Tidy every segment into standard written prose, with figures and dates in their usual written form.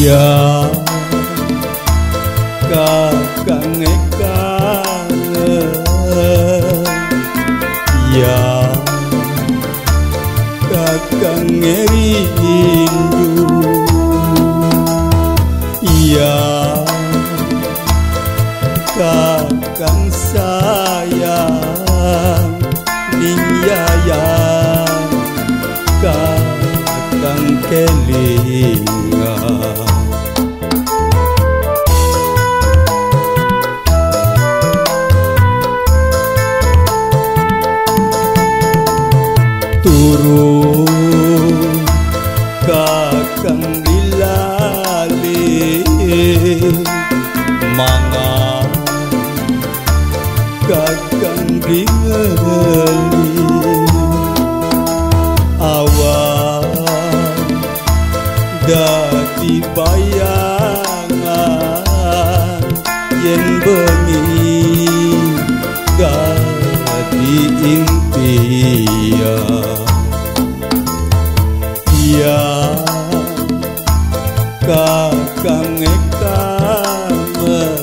Ya kakang kangen, ya kakang rindu, ya kakang sayang, ning yayang kakang kelingan. Turun kakang dilali, mangan kakang dingali, awan dadi bayangan, yen bengi dadi impian. Ya kakang kangen,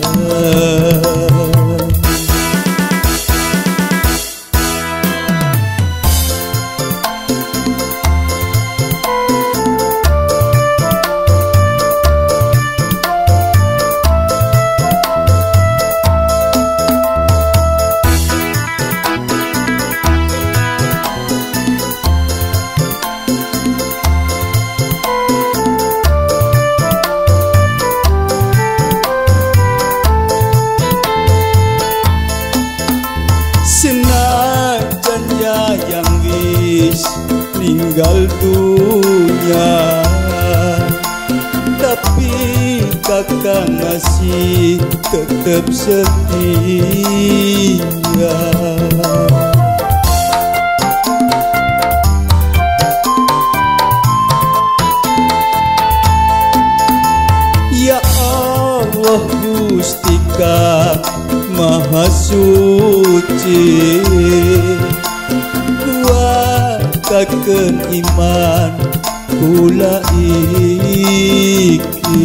senajan yayang wis ninggal dunia, tapi kakang masih tetap setia. Ya Allah Gusti Kang Maha Suci, kuatkan iman kula iki.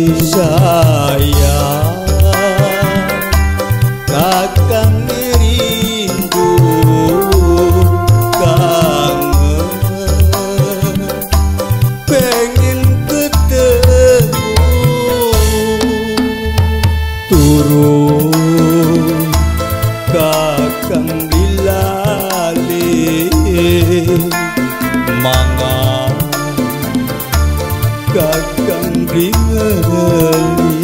Sayang kakang rindu, kangen pengen ketemu. Turun kakang dilali, mangan kakang dingali,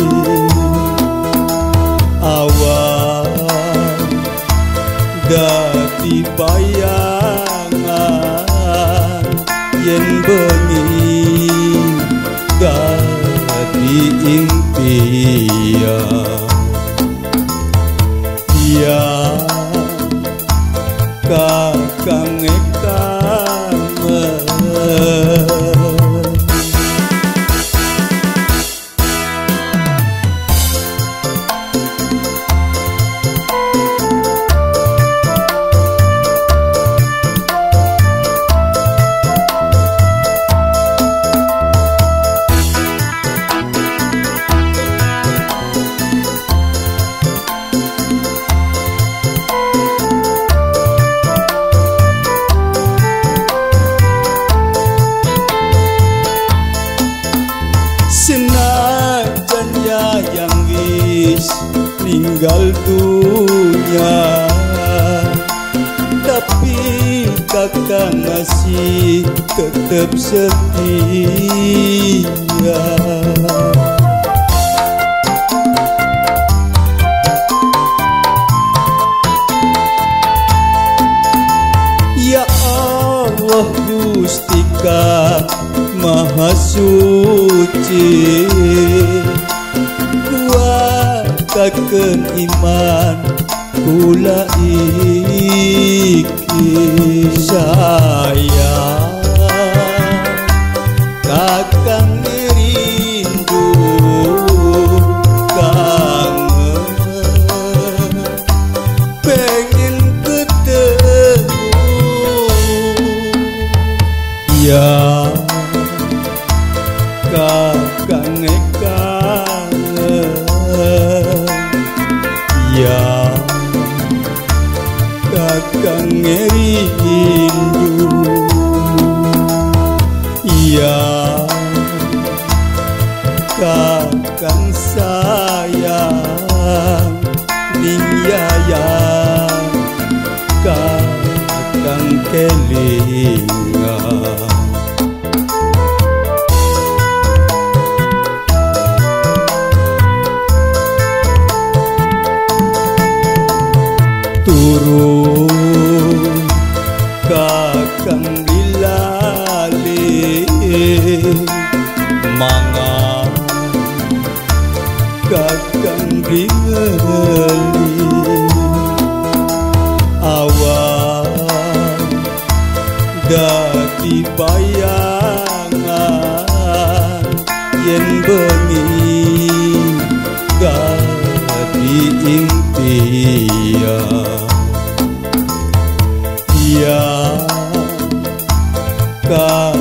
awan dadi bayangan, yen bengi dadi impian. Ya kakang kangen, senajan yayang wis ninggal dunia, tapi kakang masih tetap setia. Ya Allah Gusti Kang Maha Suci, kuatkan iman kula iki. Sayang kakang rindu, kangen pengen ketemu. Ya kakang yang kakang sayang ningyayang kakang kelingan turun kakang dilali mangan kakang dingali awan dadi bayangan yen bengi dadi impian yang